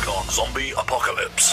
on Zombie Apocalypse.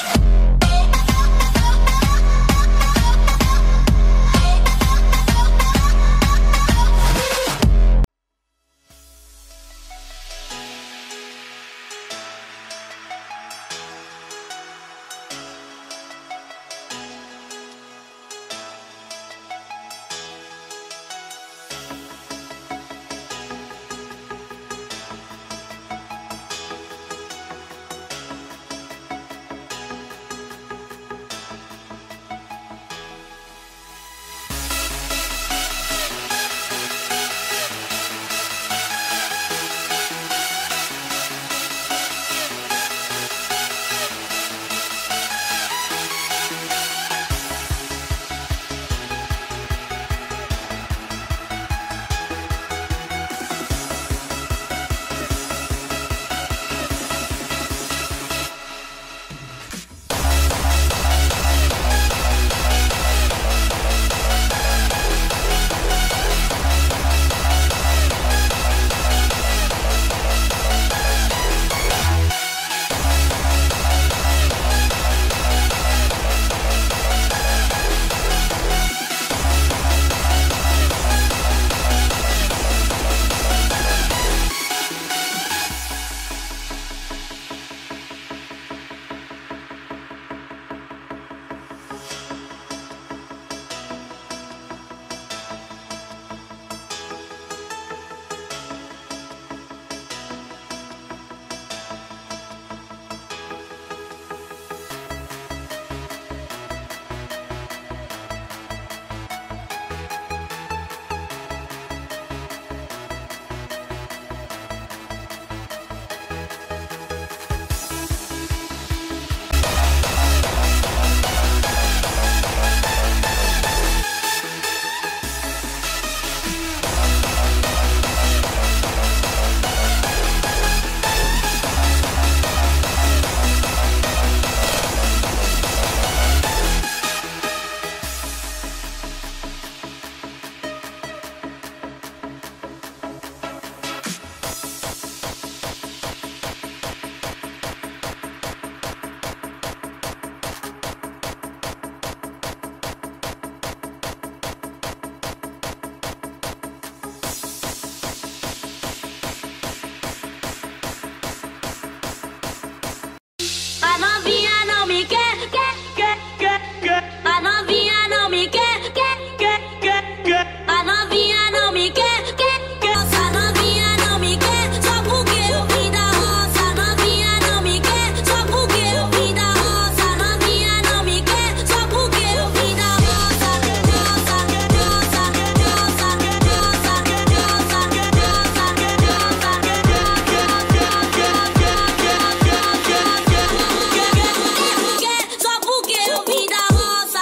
A novinha não me quer. A novinha não me quer. A novinha não me quer. A novinha não me quer. Só porque eu vim da roça. A novinha não me quer. Só porque eu vim da roça. A novinha não me quer. Só porque eu vim da roça. Só porque eu vim da roça.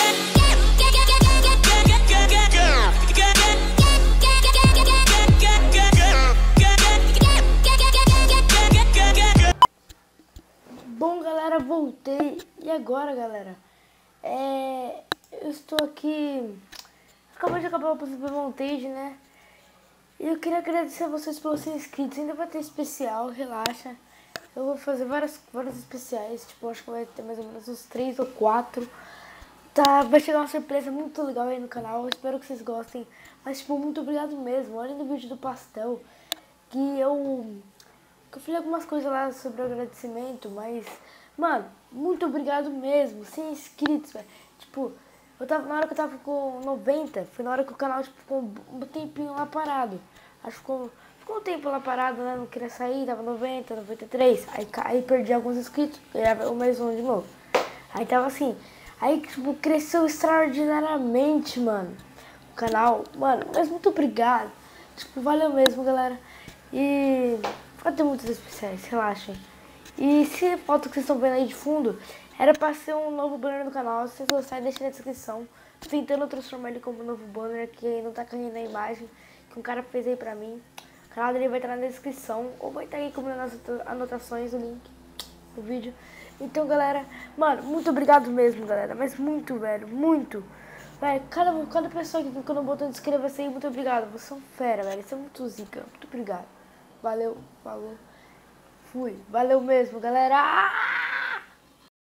Bom, galera, voltei. E agora, galera? Eu estou aqui. Acabou de acabar o Super Montage, né? E eu queria agradecer a vocês pelos serem inscritos. Ainda vai ter especial, relaxa. Eu vou fazer vários especiais. Tipo, acho que vai ter mais ou menos uns 3 ou 4. Tá, vai chegar uma surpresa muito legal aí no canal. Eu espero que vocês gostem. Mas, tipo, muito obrigado mesmo. Olhem no vídeo do pastel. Que eu falei algumas coisas lá sobre o agradecimento, mas, mano, muito obrigado mesmo, 100 inscritos, velho. Tipo, na hora que eu tava com 90, foi na hora que o canal, tipo, ficou um tempinho lá parado. Acho que ficou um tempo lá parado, né, não queria sair, tava 90, 93, aí perdi alguns inscritos, ganhava mais um de novo. Aí tava assim, aí, tipo, cresceu extraordinariamente, mano, o canal, mano, mas muito obrigado. Tipo, valeu mesmo, galera. E vai ter muitos especiais, relaxem. E se a foto que vocês estão vendo aí de fundo era pra ser um novo banner do canal, se vocês gostarem, deixa na descrição. Tô tentando transformar ele como um novo banner, que não tá caindo na imagem, que um cara fez aí pra mim. O canal dele vai estar na descrição, ou vai estar aí como nas anotações o link do vídeo. Então, galera, mano, muito obrigado mesmo, galera. Mas muito, velho, muito. Velho, cada pessoa que clicou no botão de inscreva-se aí, muito obrigado. Vocês são fera, velho. Isso é muito zica. Muito obrigado. Valeu, falou. Fui. Valeu mesmo, galera.